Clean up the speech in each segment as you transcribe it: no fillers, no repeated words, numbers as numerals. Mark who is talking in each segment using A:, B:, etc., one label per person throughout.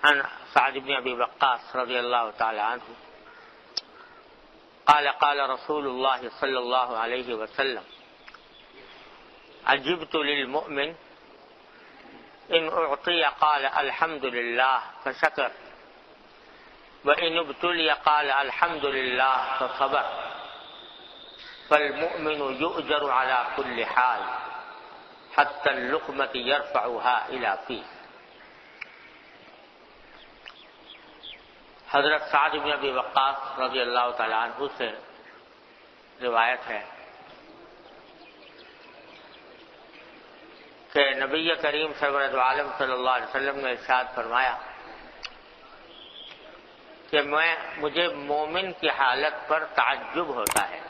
A: عن سعد بن ابي وقاص رضي الله تعالى عنه قال قال رسول الله صلى الله عليه وسلم عجبت للمؤمن ان اعطي قال الحمد لله فشكر وان ابتلي قال الحمد لله فصبر فالمؤمن يؤجر على كل حال حتى اللقمة يرفعها الى فيه. حضرت سعد بن ابی وقاص رضی اللہ تعالی عنہ سے روایت ہے کہ نبی کریم سرورت عالم صلی اللہ علیہ وسلم نے ارشاد فرمایا کہ مجھے مومن کی حالت پر تعجب ہوتا ہے.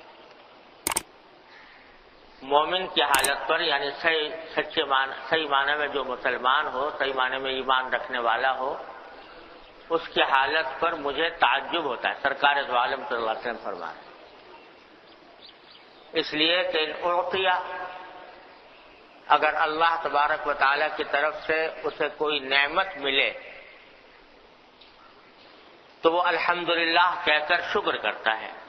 A: مومن کی حالت پر یعنی صحیح معنی میں جو مسلمان ہو، صحیح معنی میں ایمان رکھنے والا ہو، اس کی حالت پر مجھے تعجب ہوتا ہے. سرکار دو عالم صلی اللہ علیہ وسلم فرمائے اس لیے کہ ان اعطیہ، اگر اللہ تبارک و تعالیٰ کی طرف سے اسے کوئی نعمت ملے تو وہ الحمدللہ کہہ کر شکر کرتا ہے.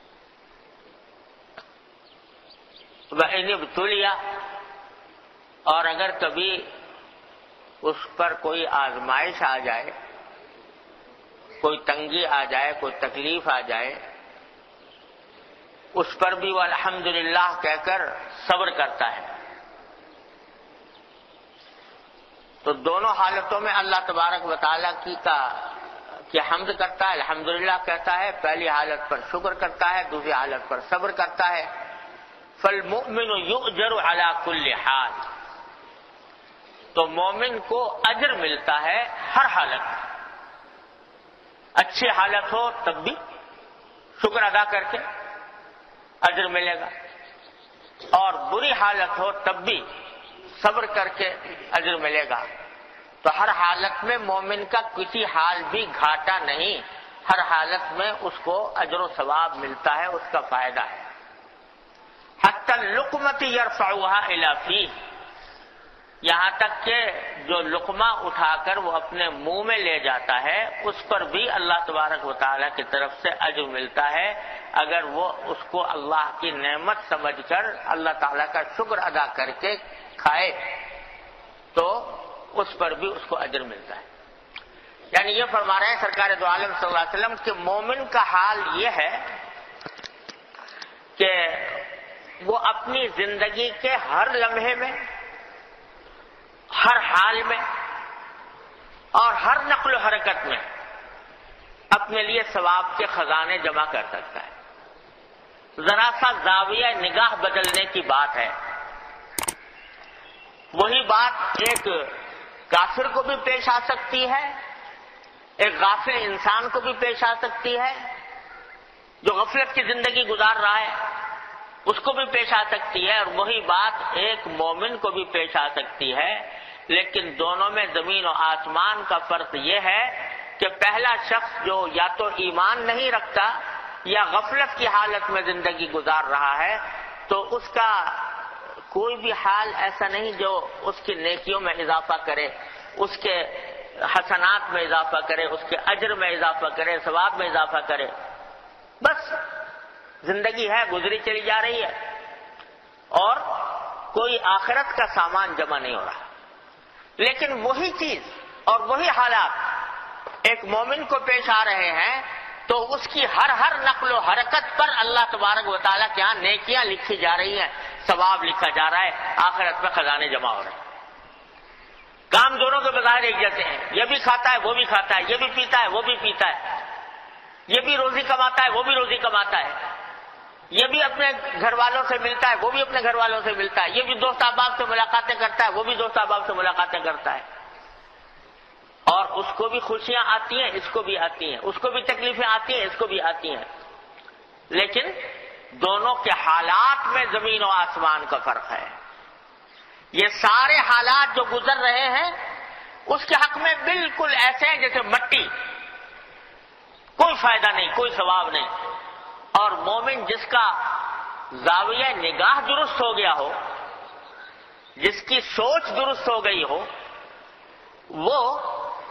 A: وَإِنِ ابْتُلِيَ، اور اگر کبھی اس پر کوئی آزمائش آ جائے، کوئی تنگی آ جائے، کوئی تکلیف آ جائے، اس پر بھی وہ الحمدللہ کہہ کر صبر کرتا ہے. تو دونوں حالتوں میں اللہ تبارک و تعالیٰ کی حمد کرتا ہے، الحمدللہ کہتا ہے. پہلی حالت پر شکر کرتا ہے، دوسری حالت پر صبر کرتا ہے. فالمؤمن یؤجر علی کل حال، تو مومن کو اجر ملتا ہے ہر حالت میں. اچھی حالت ہو تب بھی شکر ادا کر کے اجر ملے گا، اور بری حالت ہو تب بھی صبر کر کے اجر ملے گا. تو ہر حالت میں مومن کا کسی حال بھی گھاٹا نہیں، ہر حالت میں اس کو اجر و ثواب ملتا ہے، اس کا فائدہ ہے. حتی اللقمۃ یرفعها الی فیہ، یہاں تک کہ جو لقمہ اٹھا کر وہ اپنے منہ میں لے جاتا ہے اس پر بھی اللہ تبارک و تعالیٰ کی طرف سے اجر ملتا ہے. اگر وہ اس کو اللہ کی نعمت سمجھ کر اللہ تعالیٰ کا شکر ادا کر کے کھائے تو اس پر بھی اس کو اجر ملتا ہے. یعنی یہ فرما رہے ہیں سرکار دو عالم صلی اللہ علیہ وسلم کہ مومن کا حال یہ ہے کہ وہ اپنی زندگی کے ہر لمحے میں، ہر حال میں اور ہر نقل و حرکت میں اپنے لیے ثواب کے خزانے جمع کر سکتا ہے. ذرا سا زاویہ نگاہ بدلنے کی بات ہے. وہی بات ایک کافر کو بھی پیش آ سکتی ہے، ایک غافل انسان کو بھی پیش آ سکتی ہے، جو غفلت کی زندگی گزار رہا ہے اس کو بھی پیش آ سکتی ہے، اور وہی بات ایک مومن کو بھی پیش آ سکتی ہے. لیکن دونوں میں زمین و آسمان کا فرق یہ ہے کہ پہلا شخص جو یا تو ایمان نہیں رکھتا یا غفلت کی حالت میں زندگی گزار رہا ہے تو اس کا کوئی بھی حال ایسا نہیں جو اس کی نیکیوں میں اضافہ کرے، اس کے حسنات میں اضافہ کرے، اس کے اجر میں اضافہ کرے، ثواب میں اضافہ کرے. بس زندگی ہے، گزری چلی جا رہی ہے اور کوئی آخرت کا سامان جمع نہیں ہو رہا. لیکن وہی چیز اور وہی حالات ایک مومن کو پیش آ رہے ہیں تو اس کی ہر نقل و حرکت پر اللہ تبارک و تعالیٰ کے ہاں نیکیاں لکھی جا رہی ہیں، ثواب لکھا جا رہا ہے، آخرت میں خزانے جمع ہو رہے ہیں. کام دونوں کے بظاہر ایک جیسے ہیں، یہ بھی کھاتا ہے وہ بھی کھاتا ہے، یہ بھی پیتا ہے وہ بھی پیتا ہے، یہ بھی روزی کماتا ہے وہ بھی روزی کماتا ہے، یہ بھی اپنے گھر والوں سے ملتا ہے وہ بھی اپنے گھر والوں سے ملتا ہے، یہ بھی دوست احباب سے ملاقاتیں کرتا ہے وہ بھی دوست احباب سے ملاقاتیں کرتا ہے. اور اس کو بھی خوشیاں آتی ہیں، اس کو بھی آتی ہیں، اس کو بھی تکلیفیں آتی ہیں، اس کو بھی آتی ہیں. لیکن دونوں کے حالات میں زمین و آسمان کا فرق ہے. یہ سارے حالات جو گزر رہے ہیں اس کے حق میں بالکل ایسے ہیں جیسے مٹی، کوئی فائدہ نہیں، کوئی ثواب نہیں. اور مومن جس کا زاویہ نگاہ درست ہو گیا ہو، جس کی سوچ درست ہو گئی ہو، وہ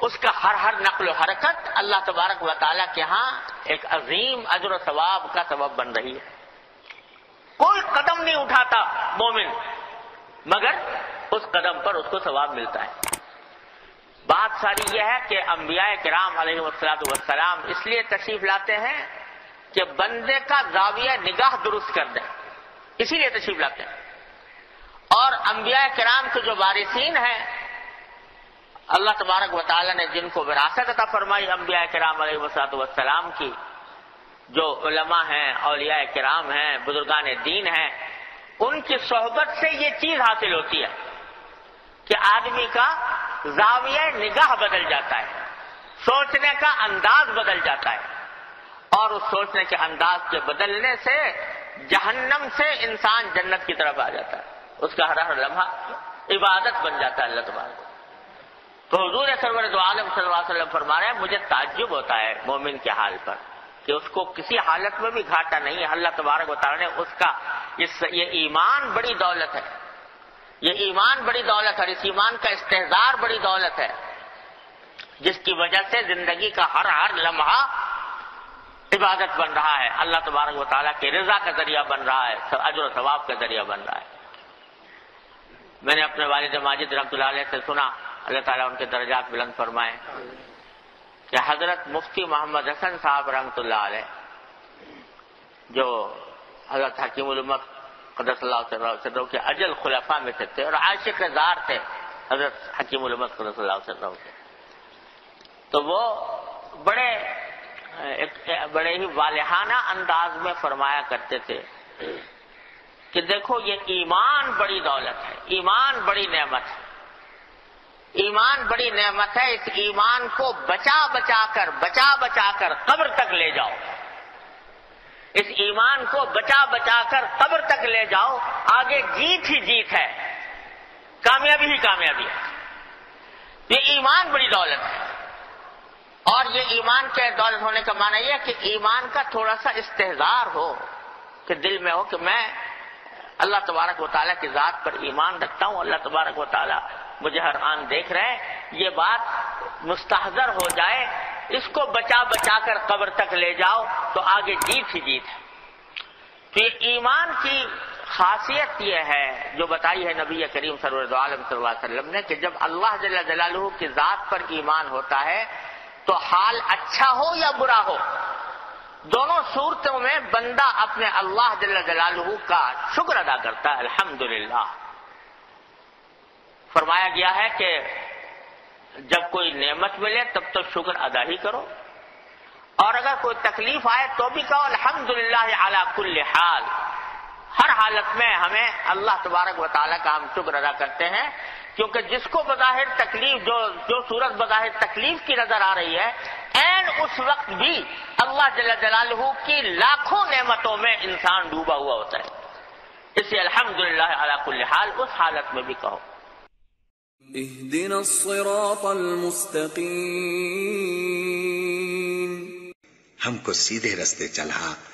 A: اس کا ہر نقل و حرکت اللہ تبارک و تعالیٰ کے ہاں ایک عظیم اجر و ثواب کا سبب بن رہی ہے. کوئی قدم نہیں اٹھاتا مومن مگر اس قدم پر اس کو ثواب ملتا ہے. بات ساری یہ ہے کہ انبیاء کرام علیہ والسلام اس لیے تشریف لاتے ہیں کہ بندے کا زاویہ نگاہ درست کر دیں، اسی لیے تشریف لاتے ہیں. اور انبیاء کرام کے جو وارثین ہیں، اللہ تبارک و تعالیٰ نے جن کو وراثت عطا فرمائی انبیاء کرام علیہ والسلام کی، جو علماء ہیں، اولیاء کرام ہیں، بزرگان دین ہیں، ان کی صحبت سے یہ چیز حاصل ہوتی ہے کہ آدمی کا زاویہ نگاہ بدل جاتا ہے، سوچنے کا انداز بدل جاتا ہے، اور اس سوچنے کے انداز کے بدلنے سے جہنم سے انسان جنت کی طرف آ جاتا ہے. اس کا ہر لمحہ عبادت بن جاتا ہے اللہ تبارک. تو حضور سرور دو عالم صلی اللہ علیہ وسلم فرما رہے ہیں مجھے تعجب ہوتا ہے مومن کے حال پر کہ اس کو کسی حالت میں بھی گھاٹا نہیں ہے. اللہ تبارک و تعالیٰ نے اس کا یہ ایمان بڑی دولت ہے، یہ ایمان بڑی دولت ہے، اس ایمان کا استحضار بڑی دولت ہے، جس کی وجہ سے زندگی کا ہر لمحہ عبادت بن رہا ہے، اللہ تبارک و تعالیٰ کی رضا کا ذریعہ بن رہا ہے، اجر و ثواب کا ذریعہ بن رہا ہے. میں نے اپنے والد ماجد رحمۃ اللہ علیہ سے سنا، اللہ تعالیٰ ان کے درجات بلند فرمائے، کہ حضرت مفتی محمد حسن صاحب رحمۃ اللہ علیہ جو حضرت حکیم الامت قدس اللہ علیہ وسلم کے اجل خلفاء میں سے تھے اور عاشق زار تھے حضرت حکیم الامت قدس اللہ علیہ وسلم کے، تو وہ بڑے ہی والہانہ انداز میں فرمایا کرتے تھے کہ دیکھو یہ ایمان بڑی دولت ہے، ایمان بڑی نعمت ہے، ایمان بڑی نعمت ہے. اس ایمان کو بچا بچا کر قبر تک لے جاؤ، اس ایمان کو بچا کر قبر تک لے جاؤ، آگے جیت ہی جیت ہے، کامیابی ہی کامیابی ہے. یہ ایمان بڑی دولت ہے. اور یہ ایمان کے دولت ہونے کا معنی یہ ہے کہ ایمان کا تھوڑا سا استحضار ہو، کہ دل میں ہو کہ میں اللہ تبارک و تعالیٰ کی ذات پر ایمان رکھتا ہوں، اللہ تبارک و تعالیٰ مجھے ہر آن دیکھ رہے ہیں، یہ بات مستحضر ہو جائے، اس کو بچا کر قبر تک لے جاؤ تو آگے جیت ہی جیت ہے. تو یہ ایمان کی خاصیت یہ ہے جو بتائی ہے نبی کریم سرور دو عالم صلی اللہ علیہ وسلم نے، کہ جب اللہ جل جلالہ کی ذات پر ایمان ہوتا ہے تو حال اچھا ہو یا برا ہو، دونوں صورتوں میں بندہ اپنے اللہ جل جلالہ کا شکر ادا کرتا ہے. الحمدللہ فرمایا گیا ہے کہ جب کوئی نعمت ملے تب تو شکر ادا ہی کرو، اور اگر کوئی تکلیف آئے تو بھی کہو الحمدللہ علی کل حال. ہر حالت میں ہمیں اللہ تبارک و تعالیٰ کا ہم شکر ادا کرتے ہیں، کیونکہ جس کو بظاہر تکلیف جو صورت بظاہر تکلیف کی نظر آ رہی ہے، عین اس وقت بھی اللہ جل جلالہ کی لاکھوں نعمتوں میں انسان ڈوبا ہوا ہوتا ہے. اس لیے الحمدللہ علی کل حال اس حالت میں بھی کہو.
B: اهدنا الصراط المستقیم،
C: ہم کو سیدھے رستے چلا